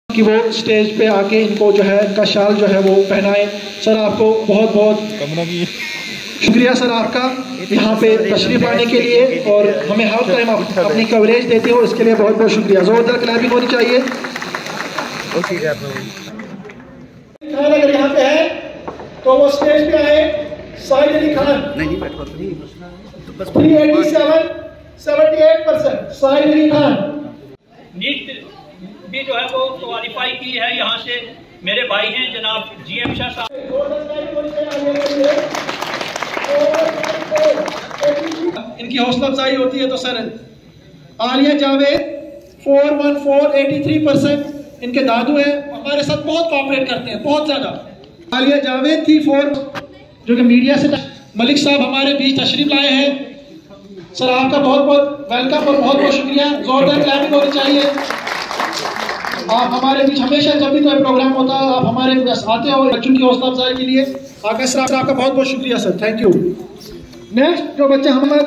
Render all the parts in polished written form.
कि वो स्टेज पे आके इनको जो है का शाल जो है वो पहनाए। सर आपको बहुत बहुत शुक्रिया सर आपका यहाँ पे तशरीफ लाने के लिए और हमें हर टाइम अपनी कवरेज देते हो, इसके लिए बहुत बहुत शुक्रिया। जोरदार क्लैपिंग होनी चाहिए। अगर यहाँ पे है तो वो स्टेज पे आए। साहिद अली खान 387 साहिद अली खान नीट भी जो है वो क्वालिफाई की है। यहाँ से मेरे भाई हैं जनाब GM शाह साहब। इनकी हौसला अफजाई होती है तो सर आलिया जावेद 41483% इनके दादू हैं, हमारे साथ बहुत कोऑपरेट करते हैं, बहुत ज्यादा। आलिया जावेद थी 4 जो कि मीडिया से मलिक साहब हमारे बीच तशरीफ लाए हैं। सर आपका बहुत बहुत वेलकम और बहुत बहुत शुक्रिया। जोरदार क्लैपिंग होनी चाहिए। आप हमारे बीच हमेशा जब भी कोई प्रोग्राम होता है आप हमारे पास आते हो बच्चों की हौसला अफजाई के लिए। आगे सर आपका बहुत बहुत शुक्रिया सर, थैंक यू। नेक्स्ट जो बच्चा हमारा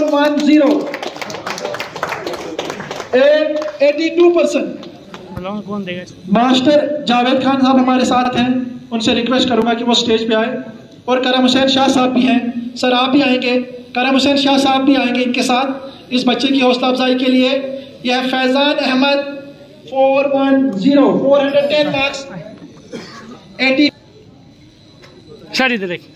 410 कौन देगा? मास्टर जावेद खान साहब हमारे साथ हैं, उनसे रिक्वेस्ट करूंगा कि वो स्टेज पे आए। और करम हुसैन शाह साहब भी हैं, सर आप भी आएंगे। करम हुसैन शाह साहब भी आएंगे इनके साथ इस बच्चे की हौसला अफजाई के लिए। यह फैजान अहमद 410 मार्क्स 80। सर इधर देखिए,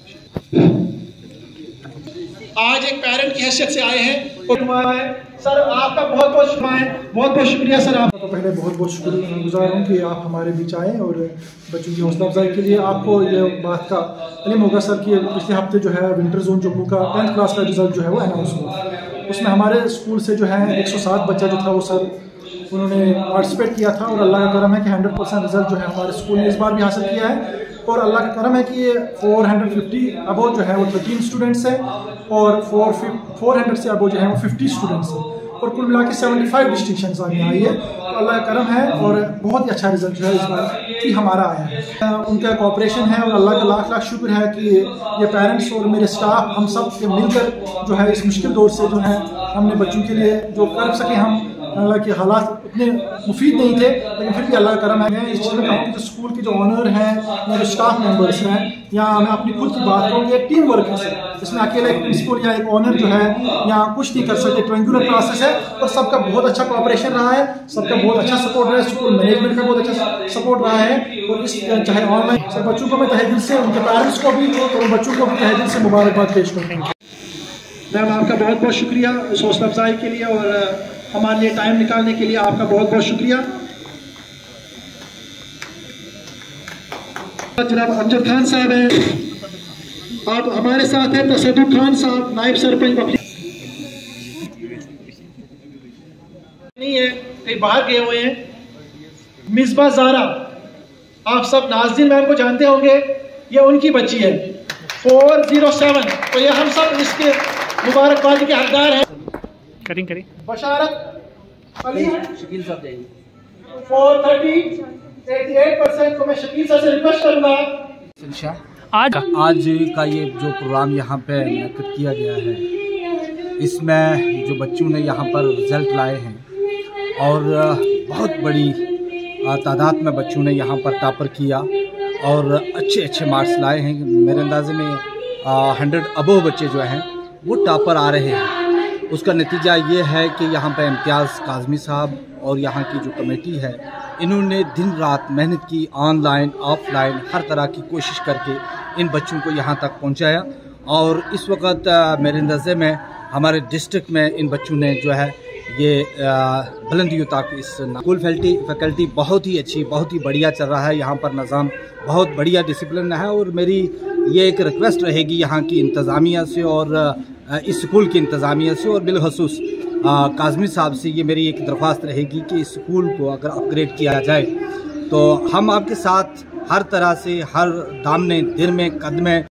आज एक पेरेंट की हैसियत से आए हैं और सर आपका बहुत बहुत शुक्रिया सर। आप तो पहले बहुत बहुत शुक्रगुजार हूँ कि आप हमारे बीच आए और बच्चों की हौसला अफजाई के लिए। आपको ये बात का इल्म होगा सर कि पिछले हफ्ते जो है विंटर जोन जम्मू का 10th क्लास का रिजल्ट जो है वो अनाउंस हुआ। उसमें हमारे स्कूल से जो है 107 बच्चा जो था वो सर उन्होंने पार्टिसिपेट किया था और अल्लाह का करम है कि 100% रिजल्ट जो है हमारे स्कूल ने इस बार भी हासिल किया है। और अल्लाह का करम है कि ये 450 अबो जो है वो 13 स्टूडेंट्स हैं और 400 से अबो जो है वो 50 स्टूडेंट्स हैं और कुल मिला के 75 डिस्टिंक्शंस आगे आई है। तो अल्लाह का करम है और बहुत ही अच्छा रिजल्ट जो है इस बार कि हमारा आया है। उनका कोऑपरेशन है और अल्लाह का लाख लाख शुक्र है कि ये पेरेंट्स और मेरे स्टाफ हम सब के मिलकर जो है इस मुश्किल दौर से जो है हमने बच्चों के लिए जो कर सके हम। हालांकि हालात उतने मुफीद नहीं थे लेकिन फिर भी अल्लाह का करम है। मैं इस चीज़ में कहूँ कि जो स्कूल के जो ऑनर हैं या जो स्टाफ मेंबर्स हैं या मैं अपनी खुद की बात करूँ कि टीम वर्क है इसमें अकेला एक प्रिंसिपल या एक ऑनर जो है यहाँ कुछ नहीं कर सकते। ट्रायंगुलर प्रोसेस है और सबका बहुत अच्छा कोऑपरेशन रहा है, सबका बहुत अच्छा सपोर्ट रहा है, स्कूल मैनेजमेंट का बहुत अच्छा सपोर्ट रहा है। और इस चाहे ऑनलाइन सब बच्चों को मैं तहे दिल से उनके पेरेंट्स को भी और बच्चों को भी तहे दिल से मुबारकबाद पेश करूँगा। मैम आपका बहुत बहुत शुक्रिया इस हौसला अफजाई के लिए और हमारे लिए टाइम निकालने के लिए आपका बहुत बहुत शुक्रिया। जनाब अमजद खान साहब हैं, आप हमारे साथ हैं। तसद्दुक खान साहब नायब सरपंच नहीं है, कहीं बाहर गए हुए हैं। मिसबा ज़ारा, आप सब नाज़रीन मैम को जानते होंगे, ये उनकी बच्ची है 407। तो ये हम सब इसके मुबारकबादी के हकदार हैं। करें बशारत अली शकील साहब 438%। तो मैं शकील साहब से रिक्वेस्ट करूंगा आज का ये जो प्रोग्राम यहाँ पे मुनक्किद किया गया है इसमें जो बच्चों ने यहाँ पर रिज़ल्ट लाए हैं और बहुत बड़ी तादाद में बच्चों ने यहाँ पर टॉपर किया और अच्छे मार्क्स लाए हैं। मेरे अंदाजे में 100 अबव बच्चे जो हैं वो टॉपर आ रहे हैं। उसका नतीजा ये है कि यहाँ पर इम्तियाज़ काज़मी साहब और यहाँ की जो कमेटी है इन्होंने दिन रात मेहनत की, ऑनलाइन ऑफलाइन हर तरह की कोशिश करके इन बच्चों को यहाँ तक पहुँचाया। और इस वक्त मेरे अंदाजे में हमारे डिस्ट्रिक्ट में इन बच्चों ने जो है ये बुलंदियों तक इस स्कूल फैकल्टी बहुत ही अच्छी, बहुत ही बढ़िया चल रहा है। यहाँ पर निज़ाम बहुत बढ़िया डिसिप्लिन है और मेरी ये एक रिक्वेस्ट रहेगी यहाँ की इंतज़ामिया से और इस स्कूल की इंतज़ामिया से और बिलखसूस काज़मी साहब से ये मेरी एक दरख्वास्त रहेगी कि इस स्कूल को अगर अपग्रेड किया जाए तो हम आपके साथ हर तरह से हर दामने दिन में कदम में